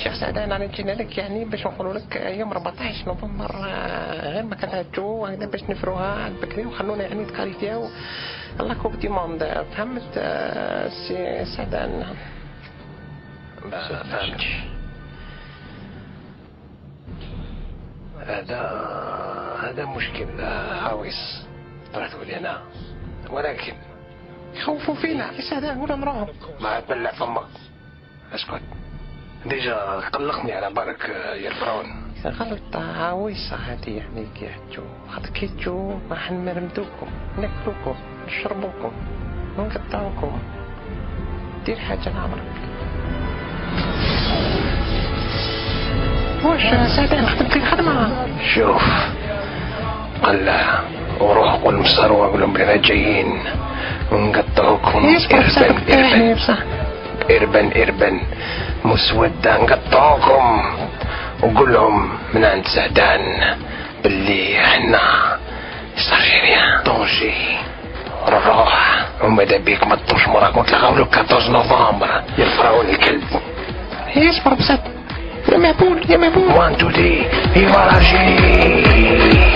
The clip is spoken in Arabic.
شيخ سعدان انا جينا لك يعني باش نقولوا لك يوم 14 نوفمبر غير ما كتعجوا هكذا باش نفروها بكري وخلونا يعني تكاليفياو الله كوب دي موند. فهمت سي سعدان؟ ما فهمتش. هذا مشكل عويص طرحته لي انا، ولكن يخوفوا فينا يا سعدان ولا نروحوا. ما تبلع فمك، اسكت. ديجا قلقني على بالك يا الفرعون. غلط عويصة هذه يعني كيحجوا خاطر كيجوا راح نمرمدوكم ناكلوكم نشربوكم ونقطعوكم. دير حاجة لعمرك. واش سعدان خدمتي الخدمة؟ شوف قلع وروح قول مصاروة قول لهم بلنا جايين ونقطعوكم إربن مسودة نقطعوكم، وقول لهم من عند سعدان باللي احنا صافي طونجي نروح وماذا بيك ما تطوش موراكم تلقاو له 14 نوفمبر يا الفرعون الكلب. اصبر بصد يا مهبول 1 2 3 ايوا راجي.